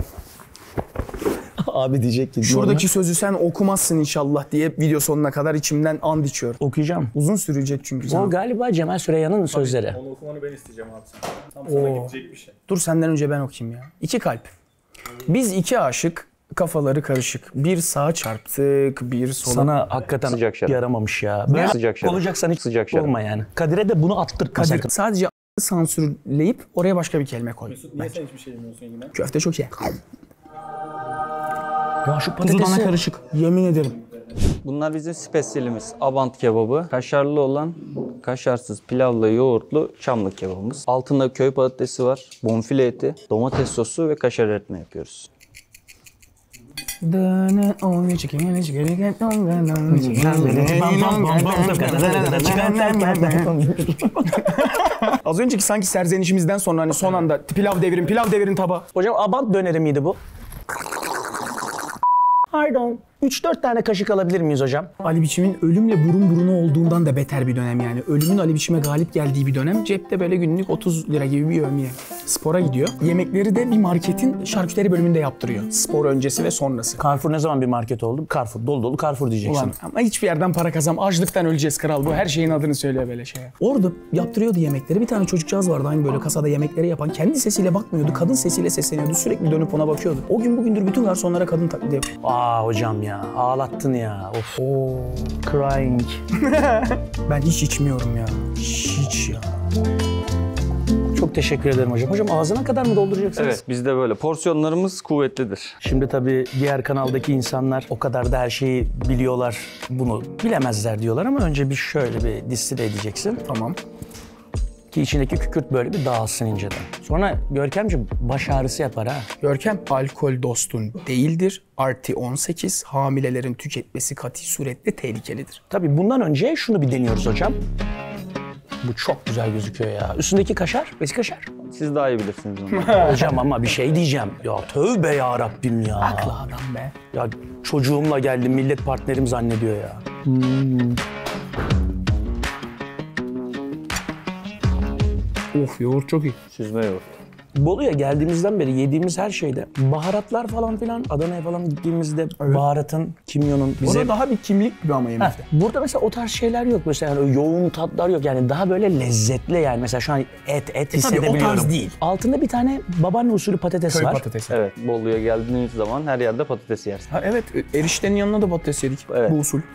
[SPEAKER 1] Abi diyecek ki.
[SPEAKER 2] Şuradaki sözü sen okumazsın inşallah diye video sonuna kadar içimden and içiyorum.
[SPEAKER 1] okuyacağım.
[SPEAKER 2] Uzun sürecek çünkü
[SPEAKER 1] O
[SPEAKER 2] sana.
[SPEAKER 1] galiba Cemal Süreyya'nın sözleri.
[SPEAKER 7] Onu okumanı ben isteyeceğim abi sen. Tam sana
[SPEAKER 2] Oo.
[SPEAKER 7] gidecek bir şey.
[SPEAKER 2] Dur senden önce ben okuyayım ya. İki kalp. Biz iki aşık, kafaları karışık. Bir sağa çarptık, bir sola.
[SPEAKER 1] Sana hakikaten
[SPEAKER 4] Sıcak şarap.
[SPEAKER 1] yaramamış ya. Böyle
[SPEAKER 4] Sıcak şarap.
[SPEAKER 1] olacaksan hiç
[SPEAKER 4] Sıcak şarap.
[SPEAKER 1] olma yani. Kadir'e de bunu attırtma
[SPEAKER 2] Kadir,
[SPEAKER 1] sakın.
[SPEAKER 2] sadece sansürleyip oraya başka bir kelime koy.
[SPEAKER 7] Niye sen hiçbir şey yemiyorsun yine?
[SPEAKER 2] Köfte çok iyi.
[SPEAKER 1] Ya şu
[SPEAKER 2] Kuzu dana
[SPEAKER 1] patatesi...
[SPEAKER 2] karışık. Yemin ederim.
[SPEAKER 4] Bunlar bizim spesiyelimiz. Abant kebabı. Kaşarlı olan, kaşarsız, pilavlı, yoğurtlu çamlık kebabımız. Altında köy patatesi var, bonfile eti, domates sosu ve kaşar eritme yapıyoruz.
[SPEAKER 2] Az önceki sanki serzenişimizden sonra hani son anda pilav devirin tabağı.
[SPEAKER 1] Hocam Abant döneri miydi bu? Pardon. 3-4 tane kaşık alabilir miyiz hocam?
[SPEAKER 2] Ali Biçim'in ölümle burun buruna olduğundan da beter bir dönem yani. Ölümün Ali Biçim'e galip geldiği bir dönem. Cepte böyle günlük 30 lira gibi bir yevmiye. Spora gidiyor. Yemekleri de bir marketin şarküteri bölümünde yaptırıyor. Spor öncesi ve sonrası.
[SPEAKER 1] Carrefour ne zaman bir market oldu? Carrefour. Dolu dolu Carrefour diyeceksin.
[SPEAKER 2] Ulan ama hiçbir yerden para kazan. Açlıktan öleceğiz kral. Bu her şeyin adını söylüyor böyle şeye. Orada yaptırıyordu yemekleri. Bir tane çocukcağız vardı aynı böyle kasada yemekleri yapan. Kendi sesiyle bakmıyordu. Kadın sesiyle sesleniyordu. Sürekli dönüp ona bakıyordu. O gün bugündür bütün garsonlara kadın taklidi yapıyor.
[SPEAKER 1] Aa hocam ya. Ağlattın ya. Of. Crying.
[SPEAKER 2] Ben hiç içmiyorum ya. Hiç ya.
[SPEAKER 1] Çok teşekkür ederim hocam. Hocam ağzına kadar mı dolduracaksınız?
[SPEAKER 4] Evet, bizde böyle. Porsiyonlarımız kuvvetlidir.
[SPEAKER 1] Şimdi tabii diğer kanaldaki insanlar o kadar da her şeyi biliyorlar, bunu bilemezler diyorlar ama önce bir şöyle bir distile edeceksin.
[SPEAKER 2] Tamam.
[SPEAKER 1] Ki içindeki kükürt böyle bir dağılsın inceden. Sonra Görkemciğim baş ağrısı yapar ha.
[SPEAKER 2] Görkem, alkol dostun değildir. Artı 18, hamilelerin tüketmesi kati suretle tehlikelidir.
[SPEAKER 1] Tabii bundan önce şunu bir deniyoruz hocam. Bu çok güzel gözüküyor ya. Üstündeki kaşar, besi kaşar.
[SPEAKER 4] Siz daha iyi bilirsiniz onu.
[SPEAKER 1] Hocam ama bir şey diyeceğim. Ya tövbe ya Rabbim ya.
[SPEAKER 2] Aklı adam be.
[SPEAKER 1] Ya çocuğumla geldim millet partnerim zannediyor ya.
[SPEAKER 2] Of yoğurt çok iyi.
[SPEAKER 4] Süzme yoğurt.
[SPEAKER 1] Bolu'ya geldiğimizden beri yediğimiz her şeyde baharatlar falan filan, Adana'ya falan gittiğimizde baharatın, kimyonun bize...
[SPEAKER 2] Burada daha bir kimlik gibi ama yemekte.
[SPEAKER 1] Burada mesela o tarz şeyler yok. Mesela yani yoğun tatlar yok. Yani daha böyle lezzetli yani. Mesela şu an et hissedebiliyorum.
[SPEAKER 2] o tarz değil.
[SPEAKER 1] Altında bir tane babaanne usulü patates
[SPEAKER 2] Köy
[SPEAKER 1] var.
[SPEAKER 2] patatesi.
[SPEAKER 4] Evet, Bolu'ya geldiğiniz zaman her yerde patates yersin.
[SPEAKER 2] Ha, evet, eriştenin yanına da patates yedik.
[SPEAKER 4] Evet.
[SPEAKER 2] Bu usul.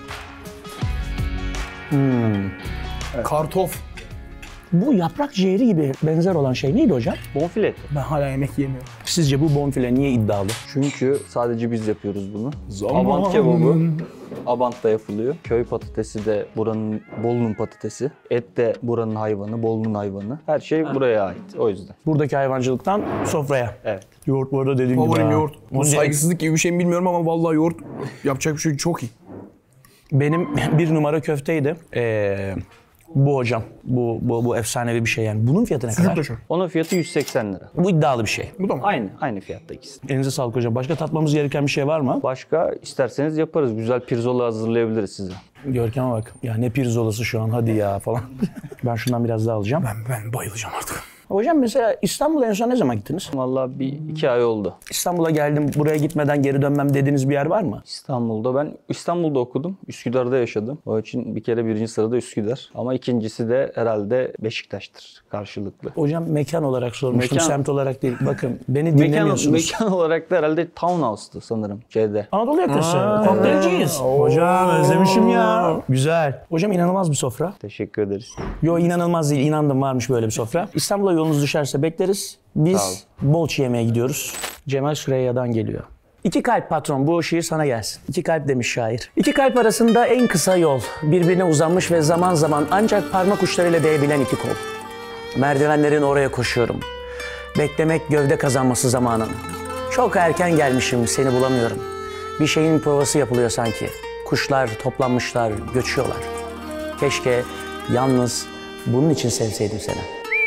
[SPEAKER 2] Kartof.
[SPEAKER 1] Bu yaprak ciğeri gibi benzer olan şey neydi hocam?
[SPEAKER 4] Bonfile eti.
[SPEAKER 2] Ben hala yemek yemiyorum.
[SPEAKER 1] Sizce bu bonfile niye iddialı?
[SPEAKER 4] Çünkü sadece biz yapıyoruz bunu.
[SPEAKER 2] Zamanın-
[SPEAKER 4] Abant kebabı Abant'ta yapılıyor. Köy patatesi de buranın, Bolu'nun patatesi. Et de buranın hayvanı, Bolu'nun hayvanı. Her şey buraya ait. O yüzden.
[SPEAKER 1] Buradaki hayvancılıktan sofraya.
[SPEAKER 4] Evet.
[SPEAKER 1] Yoğurt bu arada dediğim gibi.
[SPEAKER 2] Favorim
[SPEAKER 1] ha.
[SPEAKER 2] yoğurt. Bu saygısızlık gibi bir şey mi bilmiyorum ama vallahi yoğurt yapacak bir şey çok iyi.
[SPEAKER 1] Benim bir numara köfteydi. Bu hocam. Bu efsanevi bir şey yani. Bunun fiyatı ne kadar?
[SPEAKER 2] Sucuk da
[SPEAKER 4] Onun fiyatı 180 lira.
[SPEAKER 1] Bu iddialı bir şey.
[SPEAKER 2] Bu da mı?
[SPEAKER 4] Aynı fiyatta ikisi.
[SPEAKER 1] Elinize sağlık hocam. Başka tatmamız gereken bir şey var mı?
[SPEAKER 4] Başka isterseniz yaparız. Güzel pirzola hazırlayabiliriz size.
[SPEAKER 1] Görkem'e bak. Ya ne pirzolası şu an hadi ya falan. Ben şundan biraz daha alacağım.
[SPEAKER 2] Ben bayılacağım artık.
[SPEAKER 1] Hocam mesela İstanbul'a en son ne zaman gittiniz?
[SPEAKER 4] Vallahi 2 ay oldu.
[SPEAKER 1] İstanbul'a geldim, buraya gitmeden geri dönmem dediğiniz bir yer var mı?
[SPEAKER 4] Ben İstanbul'da okudum. Üsküdar'da yaşadım. O için bir kere birinci sırada Üsküdar. Ama ikincisi de herhalde Beşiktaş'tır karşılıklı.
[SPEAKER 1] Hocam mekan olarak sormuştum,
[SPEAKER 4] Mekan-
[SPEAKER 1] semt olarak değil. Bakın beni dinlemiyorsunuz.
[SPEAKER 4] Mekan olarak da herhalde Townhouse'tu sanırım şeyde.
[SPEAKER 1] Anadolu yakası. Kokteylciyiz. Hocam özlemişim ya. Güzel. Hocam inanılmaz bir sofra.
[SPEAKER 4] Teşekkür ederiz.
[SPEAKER 1] Yo inanılmaz değil, inandım varmış böyle bir sofra. İstanbul'a yolunuz düşerse bekleriz.
[SPEAKER 4] Sağ
[SPEAKER 1] Biz Bolçi yemeğe gidiyoruz. Cemal Süreyya'dan geliyor. İki kalp patron, bu şiir sana gelsin. İki kalp demiş şair. İki kalp arasında en kısa yol. Birbirine uzanmış ve zaman zaman ancak parmak uçlarıyla değebilen iki kol. Merdivenlerin oraya koşuyorum. Beklemek gövde kazanması zamanın. Çok erken gelmişim, seni bulamıyorum. Bir şeyin provası yapılıyor sanki. Kuşlar toplanmışlar, göçüyorlar. Keşke yalnız bunun için sevseydim seni.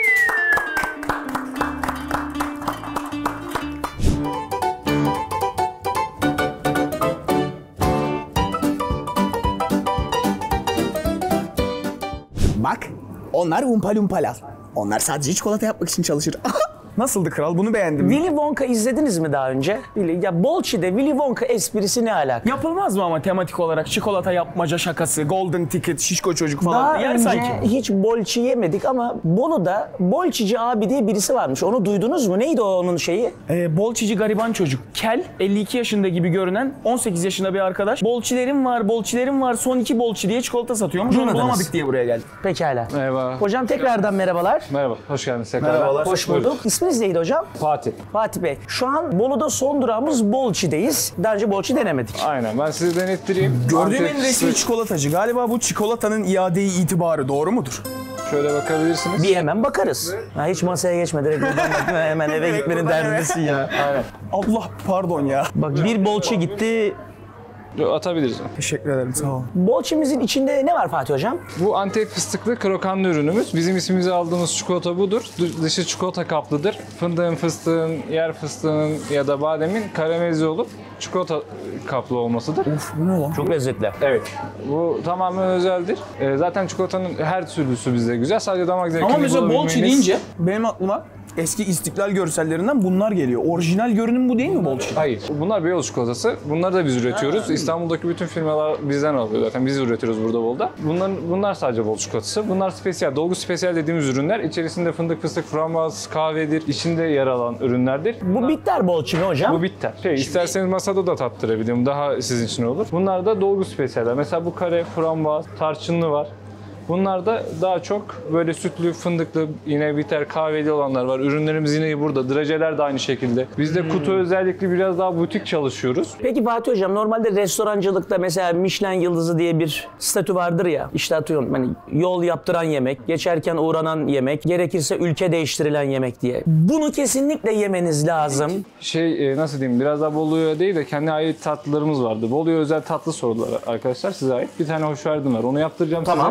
[SPEAKER 2] Bak, onlar umpalumpalar. Onlar sadece çikolata yapmak için çalışır. Nasıldı kral? Bunu beğendin mi?
[SPEAKER 1] Willy Wonka izlediniz mi daha önce? Ya Bolçi'de Willy Wonka esprisi ne alaka?
[SPEAKER 2] Yapılmaz mı ama tematik olarak çikolata yapmaca şakası, golden ticket, şişko çocuk falan
[SPEAKER 1] Daha
[SPEAKER 2] yer
[SPEAKER 1] önce
[SPEAKER 2] sanki.
[SPEAKER 1] hiç bolçi yemedik ama Bolu'da bolçici abi diye birisi varmış. Onu duydunuz mu? Neydi o onun şeyi?
[SPEAKER 2] Bolçici gariban çocuk. Kel, 52 yaşında gibi görünen 18 yaşında bir arkadaş. Bolçilerim var, son 2 bolçi diye çikolata satıyormuş. Onu
[SPEAKER 1] Duymadınız.
[SPEAKER 2] bulamadık diye buraya geldik.
[SPEAKER 1] Pekala.
[SPEAKER 7] Merhaba.
[SPEAKER 1] Hocam tekrardan merhabalar.
[SPEAKER 7] Merhaba, hoş geldiniz tekrar.
[SPEAKER 1] Hoş bulduk. İsminiz neydi hocam?
[SPEAKER 7] Fatih.
[SPEAKER 1] Fatih Bey. Şu an Bolu'da son durağımız Bolçi'deyiz. Daha önce Bolçi denemedik.
[SPEAKER 7] Aynen, ben sizi denettireyim.
[SPEAKER 2] Gördüğüm
[SPEAKER 7] Antep
[SPEAKER 2] en resmi
[SPEAKER 7] fıstık-
[SPEAKER 2] çikolatacı. Galiba bu çikolatanın iade-i itibarı doğru mudur?
[SPEAKER 7] Şöyle bakabilirsiniz.
[SPEAKER 1] Bir hemen bakarız. Ha, hiç masaya geçme. Direkt buradan bakma, hemen eve gitmenin derdindesin ya.
[SPEAKER 2] Allah pardon ya.
[SPEAKER 1] Bak bir Bolçi gitti.
[SPEAKER 7] Atabiliriz.
[SPEAKER 2] Teşekkür ederim sağ olun.
[SPEAKER 1] Bolçimizin içinde ne var Fatih hocam?
[SPEAKER 7] Bu Antep fıstıklı krokanlı ürünümüz. Bizim ismimizi aldığımız çikolata budur. Dışı çikolata kaplıdır. Fındığın, fıstığın, yer fıstığının ya da bademin karamelize olup çikolata kaplı olmasıdır.
[SPEAKER 2] Of bu ne lan?
[SPEAKER 1] Çok lezzetli.
[SPEAKER 7] Evet. Bu tamamen özeldir. Zaten çikolatanın her türlüsü bize güzel. Sadece damak zevkini
[SPEAKER 2] Ama mesela bolçi
[SPEAKER 7] bulabilmeniz-
[SPEAKER 2] deyince benim aklıma eski İstiklal görsellerinden bunlar geliyor. Orijinal görünüm bu değil mi bolçi?
[SPEAKER 7] Hayır. Bunlar Beyoğlu çikolatası. Bunları da biz üretiyoruz. İstanbul'daki bütün firmalar bizden alıyor zaten. Biz üretiyoruz burada Bolu'da. Bunlar sadece Bolu çikolatası. Bunlar spesiyel, dolgu spesiyel dediğimiz ürünler. İçerisinde fındık, fıstık, frambuaz, kahvedir. İçinde yer alan ürünlerdir.
[SPEAKER 1] Bu bitter Bolçi mi hocam?
[SPEAKER 7] Bu bitter. İsterseniz masada da tattırabilirim. Daha sizin için olur. Bunlar da dolgu spesiyeller. Mesela bu kare, frambuaz, tarçınlı var. Bunlar da daha çok böyle sütlü, fındıklı, yine bitter, kahveli olanlar var. Ürünlerimiz yine burada. Drajeler de aynı şekilde. Biz de kutu özellikle biraz daha butik çalışıyoruz.
[SPEAKER 1] Peki Fatih hocam normalde restorancılıkta mesela Michelin yıldızı diye bir statü vardır ya. İşte atıyorum hani yol yaptıran yemek, geçerken uğranan yemek, gerekirse ülke değiştirilen yemek diye. Bunu kesinlikle yemeniz lazım.
[SPEAKER 7] Nasıl diyeyim, biraz daha Bolu'ya değil de kendi ait tatlılarımız vardı. Bolu'ya özel tatlı sordular arkadaşlar, size ait. Bir tane hoşverdim var. Onu yaptıracağım
[SPEAKER 1] Tamam.
[SPEAKER 7] size. Kaymaklı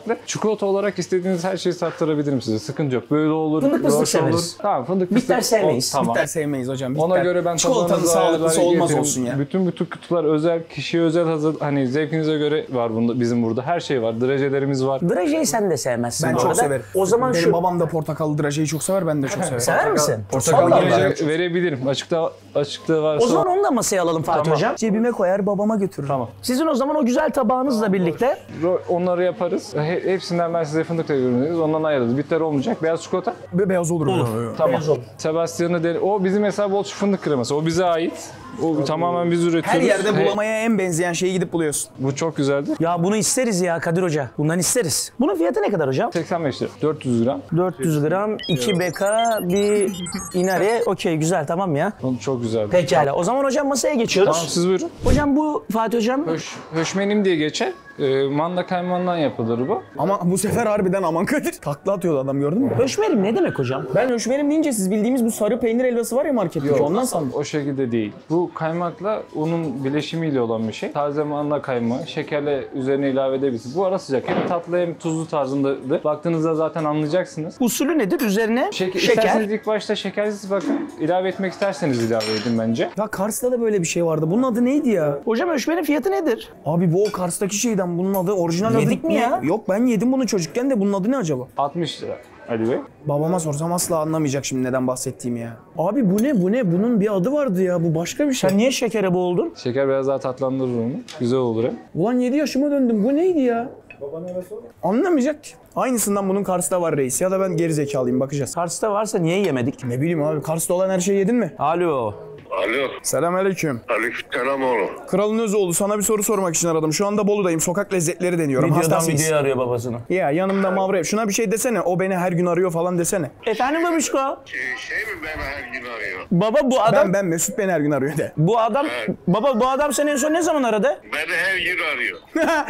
[SPEAKER 7] farklı. Çikolata olarak istediğiniz her şeyi tattırabilirim size. Sıkıntı yok. Böyle olur,
[SPEAKER 1] Fındık fıstık
[SPEAKER 7] roş olur.
[SPEAKER 1] severiz.
[SPEAKER 7] Tamam, fındık
[SPEAKER 1] Bitter
[SPEAKER 7] fıstık.
[SPEAKER 1] sevmeyiz.
[SPEAKER 7] Tamam.
[SPEAKER 2] Bitter sevmeyiz hocam. Bitter.
[SPEAKER 7] Ona göre ben
[SPEAKER 2] çikolatanın
[SPEAKER 7] tabağınıza
[SPEAKER 2] sağlıklısı
[SPEAKER 7] ayarlar
[SPEAKER 2] olmaz
[SPEAKER 7] getiririm.
[SPEAKER 2] olsun ya.
[SPEAKER 7] Bütün kutular özel, kişiye özel hazır. Hani zevkinize göre var bunda, bizim burada. Her şey var. Derecelerimiz var.
[SPEAKER 1] Drajeyi sen de sevmezsin
[SPEAKER 2] Ben
[SPEAKER 1] bu
[SPEAKER 2] çok
[SPEAKER 1] arada.
[SPEAKER 2] severim.
[SPEAKER 1] O zaman
[SPEAKER 2] Benim
[SPEAKER 1] şu...
[SPEAKER 2] babam da portakallı drajeyi çok sever, ben de çok severim.
[SPEAKER 1] Sever misin?
[SPEAKER 2] Portakal
[SPEAKER 1] Allah
[SPEAKER 2] gelince-
[SPEAKER 1] Allah.
[SPEAKER 7] Verebilirim. Açıkta varsa.
[SPEAKER 1] O zaman onu da masaya alalım Fatih
[SPEAKER 7] Tamam.
[SPEAKER 1] Hocam.
[SPEAKER 2] Cebime koyar, babama götürür.
[SPEAKER 7] Tamam.
[SPEAKER 1] Sizin o zaman o güzel tabağınızla birlikte
[SPEAKER 7] Onları yaparız. Hepsinden ben size fındıkla ürünleriz. Ondan ayırırız. Bitter olmayacak. Beyaz çikolata.
[SPEAKER 2] Beyaz olur.
[SPEAKER 7] Tamam.
[SPEAKER 1] Beyaz olur.
[SPEAKER 7] Sebastian'ı o bizim mesela bol fındık kreması. O bize ait. O tamamen biz üretiyoruz.
[SPEAKER 2] Her yerde bulamaya en benzeyen şeyi gidip buluyorsun.
[SPEAKER 7] Bu çok güzeldir.
[SPEAKER 1] Ya bunu isteriz ya Kadir Hoca. Bundan isteriz. Bunun fiyatı ne kadar hocam?
[SPEAKER 7] 85 lira. 400 gram.
[SPEAKER 1] 400 gram, 2 beka, bir inare. Okey güzel tamam ya.
[SPEAKER 7] Çok güzeldir.
[SPEAKER 1] Pekala. O zaman hocam masaya geçiyoruz.
[SPEAKER 7] Tamam, siz buyurun.
[SPEAKER 1] Hocam bu Fatih Hocam
[SPEAKER 7] Höşmenim diye geçer. Manda kaymağından yapılır bu.
[SPEAKER 2] Ama bu sefer harbiden aman Kadir. Takla atıyordu adam, gördün mü?
[SPEAKER 1] höşmerim ne demek hocam?
[SPEAKER 2] Ben höşmerim deyince siz bildiğimiz bu sarı peynir helvası var ya marketteki, ondan sandım.
[SPEAKER 7] O şekilde değil. Bu kaymakla unun bileşimiyle olan bir şey. Taze manda kaymağı, şekerle üzerine ilave edebilirsiniz. Bu ara sıcak. Hem tatlı hem tuzlu tarzındadır. Baktığınızda zaten anlayacaksınız.
[SPEAKER 1] Usulü nedir? Üzerine şeker.
[SPEAKER 7] İsterseniz ilk başta şekersiz bakın. İlave etmek isterseniz ilave edin bence.
[SPEAKER 2] Ya Kars'ta da böyle bir şey vardı. Bunun adı neydi ya?
[SPEAKER 1] Hocam höşmerin fiyatı nedir?
[SPEAKER 2] Abi bu o Kars'taki şeyden, bunun adı orijinal adı.
[SPEAKER 1] Yedik mi ya?
[SPEAKER 2] Yok, ben yedim bunu çocukken de, bunun adı ne acaba?
[SPEAKER 7] 60 lira Ali Bey.
[SPEAKER 2] Babama sorsam asla anlamayacak şimdi neden bahsettiğimi ya. Abi bu ne, bu ne? Bunun bir adı vardı ya, bu başka bir şey.
[SPEAKER 1] Sen niye şekere boğuldun?
[SPEAKER 7] Şeker biraz daha tatlandırır onu. Güzel olur hem.
[SPEAKER 2] Ulan 7 yaşıma döndüm, bu neydi ya? Anlamayacak ki. Aynısından bunun Kars'ta var reis, ya da ben geri zekalıyım, bakacağız.
[SPEAKER 1] Kars'ta varsa niye yemedik?
[SPEAKER 2] Ne bileyim abi, Kars'ta olan her şeyi yedin mi?
[SPEAKER 1] Alo.
[SPEAKER 8] Alo.
[SPEAKER 2] Selamünaleyküm.
[SPEAKER 8] Aleykümselam oğlum.
[SPEAKER 2] Kralın Özoğlu, sana bir soru sormak için aradım. Şu anda Bolu'dayım, sokak lezzetleri deniyorum.
[SPEAKER 1] Videodan
[SPEAKER 2] Hastasıyız.
[SPEAKER 1] videoya arıyor babasını.
[SPEAKER 2] Ya yanımda Mavrep. Şuna bir şey desene, o beni her gün arıyor falan desene.
[SPEAKER 1] Efendim babişko?
[SPEAKER 8] Şey mi beni her gün arıyor?
[SPEAKER 1] Baba bu adam
[SPEAKER 2] Ben Mesut beni her gün arıyor de.
[SPEAKER 1] bu adam baba bu adam seni en son ne zaman aradı?
[SPEAKER 8] Beni her gün arıyor.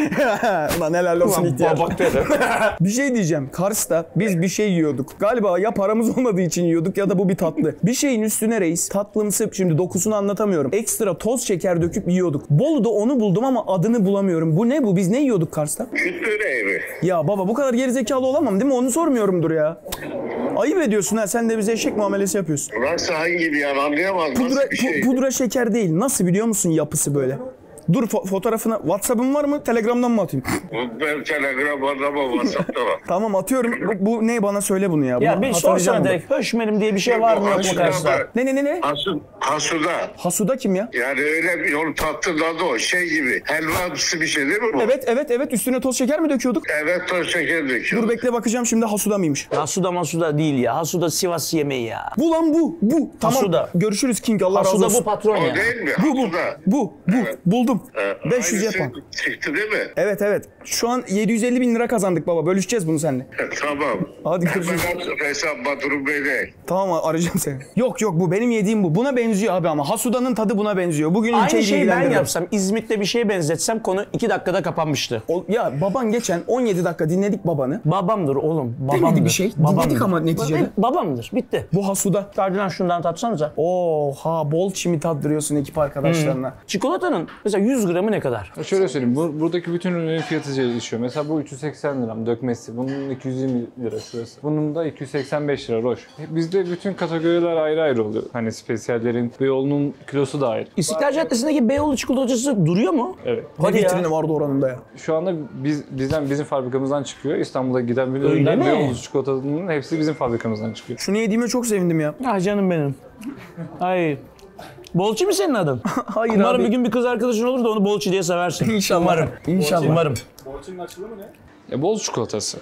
[SPEAKER 2] Ulan helal olsun ihtiyar.
[SPEAKER 1] Baba dedi.
[SPEAKER 2] Bir şey diyeceğim. Kars'ta biz bir şey yiyorduk. Galiba ya paramız olmadığı için yiyorduk ya da bu bir tatlı. Bir şeyin üstüne reis tatlımsı, şimdi dokusunu anlatamıyorum. Ekstra toz şeker döküp yiyorduk. Bolu'da onu buldum ama adını bulamıyorum. Bu ne bu? Biz ne yiyorduk Kars'ta?
[SPEAKER 8] Kütüre mi?
[SPEAKER 2] Ya baba bu kadar gerizekalı olamam değil mi? Onu sormuyorumdur ya. Ayıp ediyorsun ha. Sen de bize eşek muamelesi yapıyorsun.
[SPEAKER 8] Nasıl hangi bir yer anlayamaz. Nasıl bir şey?
[SPEAKER 2] Pudra şeker değil. Nasıl biliyor musun yapısı böyle? Dur fotoğrafına. WhatsApp'ın var mı? Telegram'dan mı atayım?
[SPEAKER 8] Ben Telegram adamı WhatsApp'ta var.
[SPEAKER 2] Tamam atıyorum. Bu ne, bana söyle bunu ya.
[SPEAKER 1] Ya
[SPEAKER 2] Bunu
[SPEAKER 1] bir
[SPEAKER 2] hatırlayacağım
[SPEAKER 1] sorsana
[SPEAKER 2] bunu.
[SPEAKER 1] direkt höşmerim diye bir şey var mı yok mu Kars'ta?
[SPEAKER 2] Ne?
[SPEAKER 8] Hasuda.
[SPEAKER 2] Hasuda kim ya?
[SPEAKER 8] Yani öyle bir yol tattırladı o şey gibi. Helvamsı bir şey değil mi bu?
[SPEAKER 2] Evet. Üstüne toz şeker mi döküyorduk?
[SPEAKER 8] Evet toz şeker döküyor.
[SPEAKER 2] Dur bekle bakacağım şimdi Hasuda mıymış?
[SPEAKER 1] Hasuda masuda değil ya. Hasuda Sivas yemeği ya.
[SPEAKER 2] Bu lan bu. Tamam.
[SPEAKER 1] Hasuda.
[SPEAKER 2] Görüşürüz King, Allah razı
[SPEAKER 1] Hasuda
[SPEAKER 2] olsun.
[SPEAKER 1] bu patron
[SPEAKER 8] O
[SPEAKER 1] ya.
[SPEAKER 8] değil mi?
[SPEAKER 2] Bu.
[SPEAKER 8] Hasuda.
[SPEAKER 2] Bu.
[SPEAKER 8] Evet.
[SPEAKER 2] Buldum. 500
[SPEAKER 8] Aynısı
[SPEAKER 2] yapan.
[SPEAKER 8] çıktı değil mi?
[SPEAKER 2] Evet. Şu an 750 bin lira kazandık baba. Bölüşeceğiz bunu seninle.
[SPEAKER 8] Tamam.
[SPEAKER 2] Hadi görüşürüz.
[SPEAKER 8] Ben hesap Badrum Bey'le.
[SPEAKER 2] Tamam arayacağım seni. Yok bu benim yediğim bu. Buna benziyor abi ama. Hasuda'nın tadı buna benziyor. Bugün
[SPEAKER 1] Aynı
[SPEAKER 2] ilçeyi
[SPEAKER 1] şeyi ben
[SPEAKER 2] bilgilendirdim.
[SPEAKER 1] yapsam, İzmit'te bir şeye benzetsem konu 2 dakikada kapanmıştı.
[SPEAKER 2] Ya baban geçen 17 dakika dinledik babanı.
[SPEAKER 1] Babamdır oğlum, babamdır.
[SPEAKER 2] Demedi bir şey. Dinledik ama neticede.
[SPEAKER 1] Babamdır, bitti.
[SPEAKER 2] Bu Hasuda.
[SPEAKER 1] Harbiden şundan tatsanıza.
[SPEAKER 2] Oha, bol çimi tattırıyorsun ekip arkadaşlarına.
[SPEAKER 1] Çikolatanın mesela 100 gramı ne kadar?
[SPEAKER 7] Şöyle söyleyeyim. Buradaki bütün ürünlerin fiyatı değişiyor. Mesela bu 380 lira dökmesi. Bunun 220 lira şurası. Bunun da 285 lira roş. Bizde bütün kategoriler ayrı ayrı oluyor. Hani spesiyallerin ve yolunun kilosu da ayrı.
[SPEAKER 1] İstiklal Caddesi'ndeki Beyoğlu çikolatacısı duruyor mu?
[SPEAKER 7] Evet.
[SPEAKER 2] Ne
[SPEAKER 1] Hadi ya.
[SPEAKER 2] vitrini vardı oranında ya.
[SPEAKER 7] Şu anda bizim fabrikamızdan çıkıyor. İstanbul'a giden bütün
[SPEAKER 1] Öyle
[SPEAKER 7] ürünler
[SPEAKER 1] mi?
[SPEAKER 7] Beyoğlu çikolatanın hepsi bizim fabrikamızdan çıkıyor.
[SPEAKER 2] Şunu yediğime çok sevindim ya.
[SPEAKER 1] Ah canım benim. Ay. Bolçi mi senin adın?
[SPEAKER 2] Hayır
[SPEAKER 1] Umarım
[SPEAKER 2] abi.
[SPEAKER 1] bir gün bir kız arkadaşın olur da onu Bolçi diye seversin.
[SPEAKER 2] İnşallah.
[SPEAKER 1] Umarım.
[SPEAKER 2] İnşallah.
[SPEAKER 1] Umarım.
[SPEAKER 7] Bol çikolatası.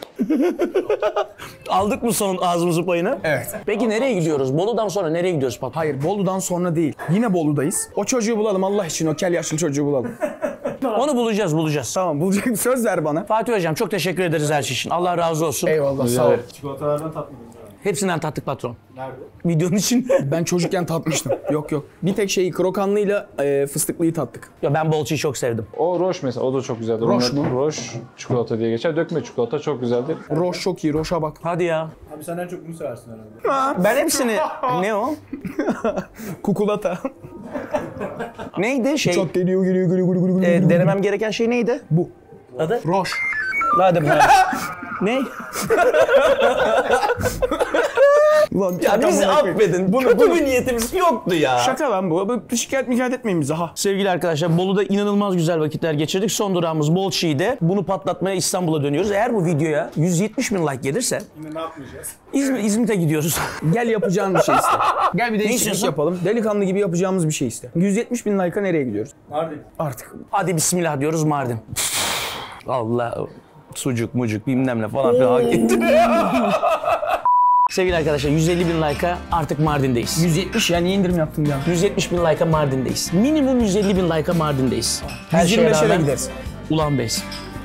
[SPEAKER 1] Aldık mı son ağzımızın payını?
[SPEAKER 2] Evet.
[SPEAKER 1] Peki nereye gidiyoruz? Bolu'dan sonra nereye gidiyoruz patron?
[SPEAKER 2] Hayır, Bolu'dan sonra değil. Yine Bolu'dayız. O çocuğu bulalım Allah için, o kel yaşlı çocuğu bulalım.
[SPEAKER 1] Onu bulacağız.
[SPEAKER 2] Tamam, bulacak bir söz ver bana.
[SPEAKER 1] Fatih Hocam çok teşekkür ederiz her şey için. Allah razı olsun.
[SPEAKER 2] Eyvallah, sağ ol.
[SPEAKER 1] Hepsinden tattık patron. Nerede? Videonun içinde.
[SPEAKER 2] Ben çocukken tatmıştım. Yok. Bir tek şeyi krokanlıyla fıstıklıyı tattık.
[SPEAKER 1] Ya ben Bolçi'yi çok sevdim.
[SPEAKER 7] O roş mesela, o da çok güzeldir.
[SPEAKER 2] Roş
[SPEAKER 7] Onlar-
[SPEAKER 2] mu?
[SPEAKER 7] Roş çikolata diye geçer. Dökme çikolata çok güzeldir.
[SPEAKER 2] Roş çok iyi, Roş'a bak.
[SPEAKER 1] Hadi ya.
[SPEAKER 9] Abi sen en çok bunu seversin herhalde.
[SPEAKER 1] Ben hepsini... Ne o?
[SPEAKER 2] Kukulata.
[SPEAKER 1] Neydi şey?
[SPEAKER 2] Çok geliyor.
[SPEAKER 1] Denemem gereken şey neydi?
[SPEAKER 2] Bu.
[SPEAKER 1] Adı?
[SPEAKER 2] Roş.
[SPEAKER 1] Hadi bakalım. Ne?
[SPEAKER 2] Ulan
[SPEAKER 1] Ya bizi affedin. Kötü bir niyetimiz yoktu ya.
[SPEAKER 2] Şaka lan bu. Şikayet etmeyin bize ha.
[SPEAKER 1] Sevgili arkadaşlar, Bolu'da inanılmaz güzel vakitler geçirdik. Son durağımız Bolşi'de. Bunu patlatmaya İstanbul'a dönüyoruz. Eğer bu videoya 170 bin like gelirse
[SPEAKER 9] Yine ne yapmayacağız?
[SPEAKER 1] İzmit'e gidiyoruz.
[SPEAKER 2] Gel yapacağın bir şey iste. Gel bir değişiklik
[SPEAKER 1] istiyorsun?
[SPEAKER 2] yapalım. Delikanlı gibi yapacağımız bir şey iste. 170 bin like'a nereye gidiyoruz?
[SPEAKER 9] Mardin.
[SPEAKER 2] Artık.
[SPEAKER 1] Hadi bismillah diyoruz, Mardin. Allah, sucuk mucuk bilmem ne falan filan hak etti. Sevgili arkadaşlar, 150 bin like'a artık Mardin'deyiz.
[SPEAKER 2] 170 ya, niye indirim yaptın ya?
[SPEAKER 1] 170 bin like'a Mardin'deyiz. Minimum 150 bin like'a Mardin'deyiz. Her şeye
[SPEAKER 2] 125'e de
[SPEAKER 1] rağmen
[SPEAKER 2] gideriz.
[SPEAKER 1] Ulan Beys.